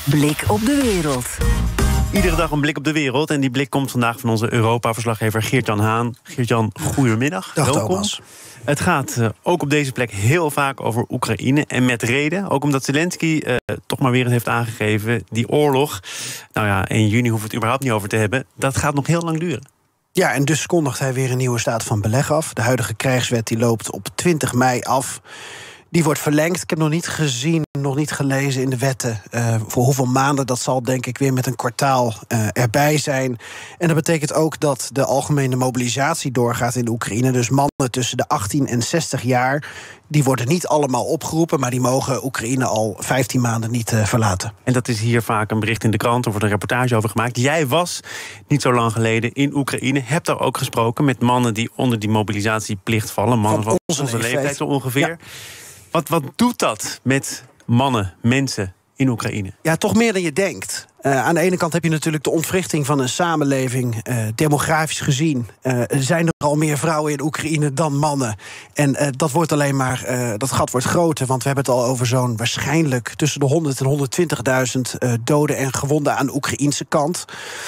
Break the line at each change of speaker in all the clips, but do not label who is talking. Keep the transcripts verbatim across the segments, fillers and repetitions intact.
Blik op de wereld.
Iedere dag een blik op de wereld. En die blik komt vandaag van onze Europa-verslaggever Geert-Jan Haan. Geert-Jan, goedemiddag.
Dag,
welkom.
Thomas.
Het gaat uh, ook op deze plek heel vaak over Oekraïne. En met reden, ook omdat Zelensky uh, toch maar weer eens heeft aangegeven... die oorlog, nou ja, in juni hoeven we het überhaupt niet over te hebben... dat gaat nog heel lang duren.
Ja, en dus kondigt hij weer een nieuwe staat van beleg af. De huidige krijgswet die loopt op twintig mei af. Die wordt verlengd. Ik heb nog niet gezien, nog niet gelezen in de wetten... Uh, voor hoeveel maanden. Dat zal denk ik weer met een kwartaal uh, erbij zijn. En dat betekent ook dat de algemene mobilisatie doorgaat in de Oekraïne. Dus mannen tussen de achttien en zestig jaar... die worden niet allemaal opgeroepen... maar die mogen Oekraïne al vijftien maanden niet uh, verlaten.
En dat is hier vaak een bericht in de krant... er wordt een reportage over gemaakt. Jij was niet zo lang geleden in Oekraïne. Hebt daar ook gesproken met mannen die onder die mobilisatieplicht vallen. Mannen van, van onze, onze leeftijd, leeftijd zo ongeveer. Ja. Wat, wat doet dat met mannen, mensen in Oekraïne?
Ja, toch meer dan je denkt. Uh, aan de ene kant heb je natuurlijk de ontwrichting van een samenleving. Uh, demografisch gezien uh, zijn er al meer vrouwen in Oekraïne dan mannen. En uh, dat wordt alleen maar, uh, dat gat wordt groter. Want we hebben het al over zo'n waarschijnlijk tussen de honderd en honderdtwintigduizend uh, doden en gewonden aan de Oekraïense kant.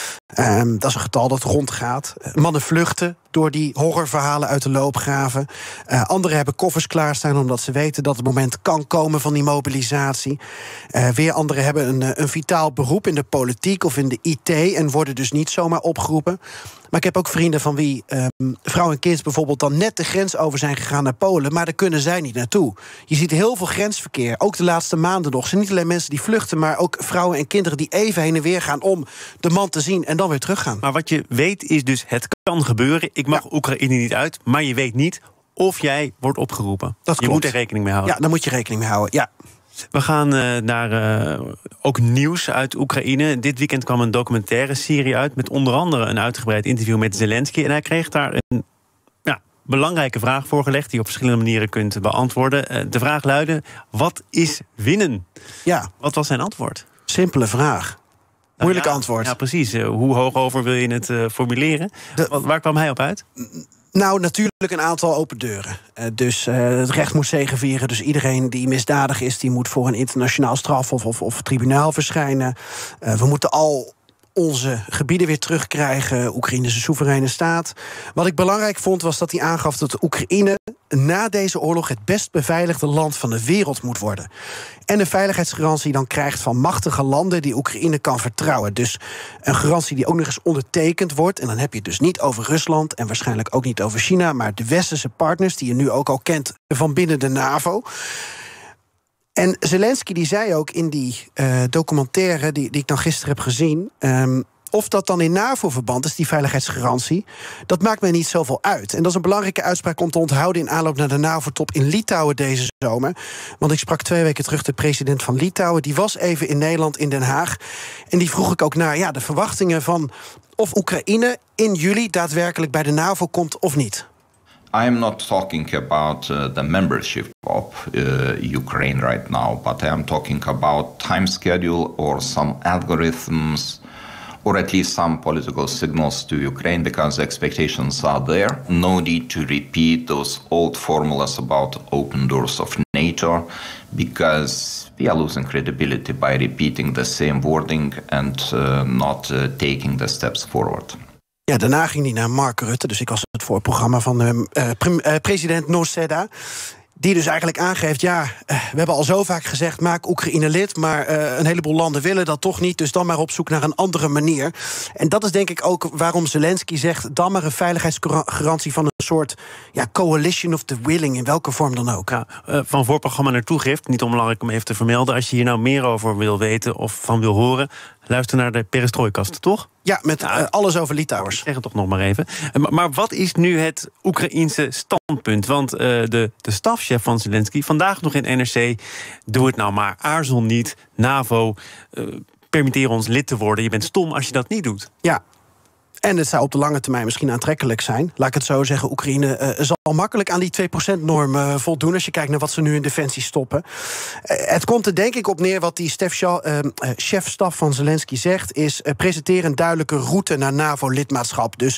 Um, dat is een getal dat rondgaat. Uh, mannen vluchten door die horrorverhalen uit de loopgraven. Uh, anderen hebben koffers klaarstaan omdat ze weten dat het moment kan komen van die mobilisatie. Uh, weer anderen hebben een, een vitaal beroep in de politiek of in de I T en worden dus niet zomaar opgeroepen. Maar ik heb ook vrienden van wie um, vrouw en kind bijvoorbeeld dan net de grens over zijn gegaan naar Polen, maar daar kunnen zij niet naartoe. Je ziet heel veel grensverkeer, ook de laatste maanden nog. Het zijn niet alleen mensen die vluchten, maar ook vrouwen en kinderen die even heen en weer gaan om de man te zien en dan weer teruggaan.
Maar wat je weet is dus, het kan gebeuren. Ik mag ja. Oekraïne niet uit, maar je weet niet of jij wordt opgeroepen.
Dat
je
klopt.
moet er rekening mee houden.
Ja, daar moet je rekening mee houden, ja.
We gaan uh, naar uh, ook nieuws uit Oekraïne. Dit weekend kwam een documentaire serie uit met onder andere een uitgebreid interview met Zelensky. En hij kreeg daar een ja, belangrijke vraag voorgelegd die je op verschillende manieren kunt beantwoorden. Uh, de vraag luidde: wat is winnen?
Ja.
Wat was zijn antwoord?
Simpele vraag. Moeilijk
nou ja,
antwoord.
Ja, precies. Uh, hoe hoog over wil je het uh, formuleren? De, Wat, waar kwam hij op uit?
Nou, natuurlijk een aantal open deuren. Uh, dus uh, het recht moet zegevieren. Dus iedereen die misdadig is, die moet voor een internationaal straf of, of, of tribunaal verschijnen. Uh, we moeten al onze gebieden weer terugkrijgen. Oekraïne is een soevereine staat. Wat ik belangrijk vond, was dat hij aangaf dat Oekraïne na deze oorlog het best beveiligde land van de wereld moet worden. En een veiligheidsgarantie dan krijgt van machtige landen die Oekraïne kan vertrouwen. Dus een garantie die ook nog eens ondertekend wordt. En dan heb je het dus niet over Rusland en waarschijnlijk ook niet over China, maar de westerse partners die je nu ook al kent van binnen de NAVO. En Zelensky die zei ook in die uh, documentaire die, die ik dan gisteren heb gezien, Um, of dat dan in NAVO-verband is, die veiligheidsgarantie, dat maakt mij niet zoveel uit. En dat is een belangrijke uitspraak om te onthouden in aanloop naar de NAVO-top in Litouwen deze zomer. Want ik sprak twee weken terug de president van Litouwen. Die was even in Nederland, in Den Haag. En die vroeg ik ook naar ja, de verwachtingen van of Oekraïne in juli daadwerkelijk bij de NAVO komt of niet.
I am not talking about uh, the membership of uh, Ukraine right now, but I am talking about time schedule or some algorithms, or at least some political signals to Ukraine, because the expectations are there. No need to repeat those old formulas about open doors of NATO, because we are losing credibility by repeating the same wording and uh, not uh, taking the steps forward.
Ja, daarna ging hij naar Mark Rutte, dus ik was het voor het programma van uh, pre- uh, president Noseda. Die dus eigenlijk aangeeft, ja, we hebben al zo vaak gezegd, maak Oekraïne lid, maar uh, een heleboel landen willen dat toch niet, dus dan maar op zoek naar een andere manier. En dat is denk ik ook waarom Zelensky zegt, dan maar een veiligheidsgarantie van een soort ja, coalition of the willing, in welke vorm dan ook.
Ja, uh, van voorprogramma naar toegift, niet onbelangrijk om even te vermelden. Als je hier nou meer over wil weten of van wil horen, luister naar de Perestrojkast, toch?
Ja, met uh, alles over Litouwers.
Zeg het toch nog maar even. Uh, maar wat is nu het Oekraïense standpunt? Want uh, de, de stafchef van Zelensky, vandaag nog in N R C, doe het nou maar, aarzel niet, NAVO, uh, permitteer ons lid te worden. Je bent stom als je dat niet doet.
Ja. En het zou op de lange termijn misschien aantrekkelijk zijn. Laat ik het zo zeggen, Oekraïne uh, zal makkelijk aan die twee procent norm uh, voldoen, als je kijkt naar wat ze nu in defensie stoppen. Uh, het komt er denk ik op neer wat die Stef Shaw, uh, uh, chef-staf van Zelensky zegt, is uh, presenteer een duidelijke route naar NAVO-lidmaatschap. Dus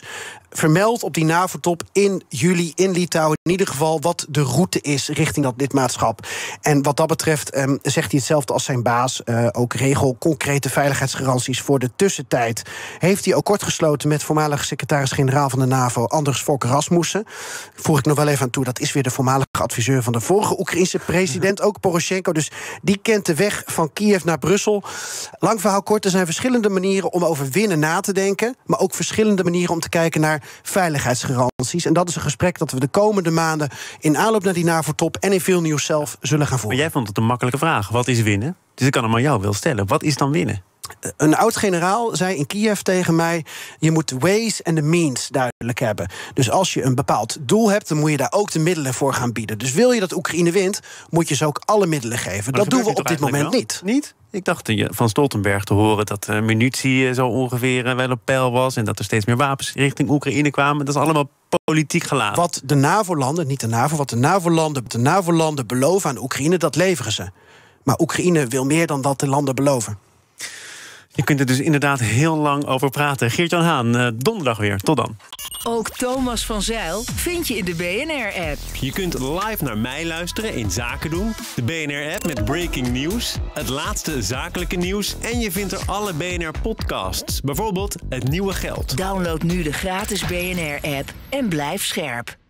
vermeld op die NAVO-top in juli in Litouwen in ieder geval wat de route is richting dat lidmaatschap. En wat dat betreft um, zegt hij hetzelfde als zijn baas. Uh, ook regel concrete veiligheidsgaranties voor de tussentijd. Heeft hij ook kort gesloten met voormalige secretaris-generaal van de NAVO, Anders Fogh Rasmussen. Voeg ik nog wel even aan toe, dat is weer de voormalige adviseur van de vorige Oekraïense president, ook Poroshenko. Dus die kent de weg van Kiev naar Brussel. Lang verhaal kort, er zijn verschillende manieren om over winnen na te denken, maar ook verschillende manieren om te kijken naar veiligheidsgaranties. En dat is een gesprek dat we de komende maanden in aanloop naar die NAVO-top en in veel nieuws zelf zullen gaan voeren.
Maar jij vond het een makkelijke vraag. Wat is winnen? Dus ik kan hem aan jou wel stellen. Wat is dan winnen?
Een oud-generaal zei in Kiev tegen mij, je moet de ways en de means duidelijk hebben. Dus als je een bepaald doel hebt, dan moet je daar ook de middelen voor gaan bieden. Dus wil je dat Oekraïne wint, moet je ze ook alle middelen geven. Dat, dat doen we op dit moment wel? niet.
Niet? Ik dacht van Stoltenberg te horen dat uh, munitie zo ongeveer uh, wel op peil was en dat er steeds meer wapens richting Oekraïne kwamen. Dat is allemaal politiek geladen.
Wat de NAVO-landen, niet de NAVO, wat de NAVO-landen, de NAVO-landen beloven aan Oekraïne, dat leveren ze. Maar Oekraïne wil meer dan dat de landen beloven.
Je kunt er dus inderdaad heel lang over praten. Geert-Jan Haan, uh, donderdag weer. Tot dan.
Ook Thomas van Zijl vind je in de B N R-app.
Je kunt live naar mij luisteren in Zaken doen. De B N R-app met breaking news, het laatste zakelijke nieuws en je vindt er alle B N R-podcasts. Bijvoorbeeld Het Nieuwe Geld.
Download nu de gratis B N R-app en blijf scherp.